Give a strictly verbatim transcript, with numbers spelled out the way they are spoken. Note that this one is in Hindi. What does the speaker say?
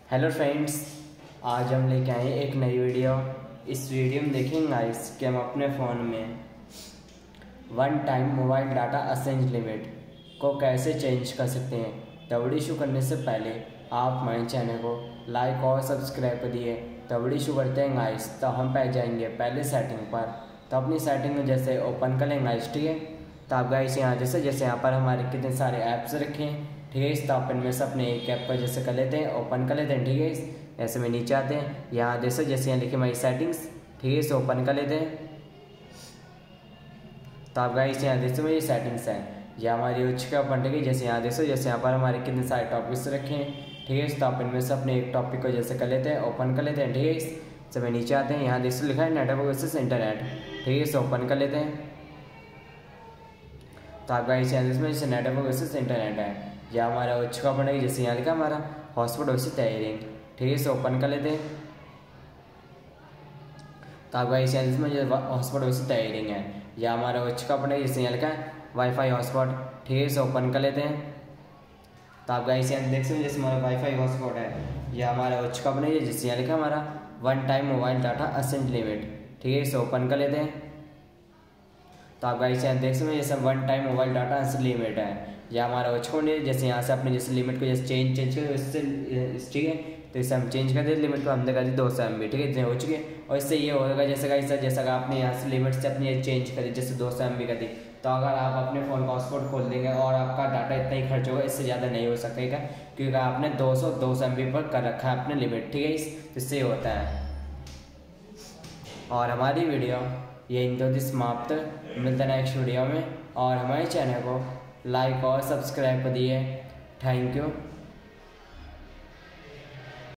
हेलो फ्रेंड्स, आज हम लेके आए एक नई वीडियो। इस वीडियो में देखेंगे गाइस कि हम अपने फ़ोन में वन टाइम मोबाइल डाटा असेंज लिमिट को कैसे चेंज कर सकते हैं। तो वीडियो शुरू करने से पहले आप हमारे चैनल को लाइक और सब्सक्राइब कर दिए। तो वीडियो शुरू करते हैं गाइस। तो हम पह जाएंगे पहले सेटिंग पर। तो अपनी सेटिंग में जैसे ओपन कर लेंगे गाइस, ठीक है। तो आप गाइस यहाँ जैसे जैसे यहाँ पर हमारे कितने सारे ऐप्स रखे हैं, ठीक है। इस तो अपन में से अपने एक ऐप पर जैसे कर लेते हैं, ओपन कर लेते हैं, ठीक है। ऐसे में नीचे आते हैं, यहाँ जैसे जैसे यहाँ लिखे हमारी सेटिंग्स, ठीक है। इसे ओपन कर लेते हैं। तो आप गाइस यहाँ जैसे में ये सेटिंग्स है, यह हमारी हो चुका ओपन, ठीक है। जैसे यहाँ जैसे जैसे यहाँ पर हमारे कितने सारे टॉपिक्स रखे हैं, ठीक है। इस तो अपन में से अपने एक टॉपिक को जैसे कर लेते हैं, ओपन कर लेते हैं, ठीक है। इस समय नीचे आते हैं, यहाँ जैसे लिखा है नेटवर्क वर्सेस इंटरनेट, ठीक है। इसे ओपन कर लेते हैं। तो आप गाइस यहाँ जैसे जैसे नेटवर्क वर्सेस इंटरनेट है, या हमारा हो चुका ओपन है। जैसे यहाँ लिखा हमारा हॉटस्पॉट वर्सेस टायरिंग, ठीक है। इसे ओपन कर लेते हैं। तो आप गाइस यहाँ जिसमें हॉटस्पॉट वर्सेस टायरिंग है, या हमारा हो चुका ओपन है। जैसे यहाँ लिखा है वाईफाई हॉटस्पॉट, ठीक है। इसे ओपन कर लेते हैं। तो आप गाइस यहाँ देख सकते हैं जैसे हमारा वाईफाई हॉटस्पॉट है, या हमारा हो चुका ओपन है। जैसे यहाँ लिखा हमारा वन टाइम मोबाइल डाटा असेंज लिमिट, ठीक है। इसे ओपन कर लेते हैं। तो आप गाइस यहाँ देख सकते हैं जैसे वन टाइम मोबाइल डाटा असेंज लिमिट है, या हमारा हो नहीं। जैसे यहाँ से अपने जैसे लिमिट को जैसे चेंज चेंज करें इससे, ठीक है। तो इससे हम चेंज कर देते लिमिट को, हमने कर दी दो सौ एम बी, ठीक है। इतने हो चुके हैं। और इससे ये होगा जैसे का इससे जैसा कि आपने यहाँ से लिमिट से अपनी चेंज करी, जैसे दो सौ एम बी कर दी, तो अगर आप अपने फ़ोन का हॉटस्पॉट खोल देंगे और आपका डाटा इतना ही खर्च होगा, इससे ज़्यादा नहीं हो सकेगा, क्योंकि आपने दो सौ दो सौ एम बी पर कर रखा है अपने लिमिट, ठीक है। इससे होता है। और हमारी वीडियो यही तो समाप्त, मिलता है नेक्स्ट वीडियो में। और हमारे चैनल को लाइक और सब्सक्राइब कर दिए। Thank you.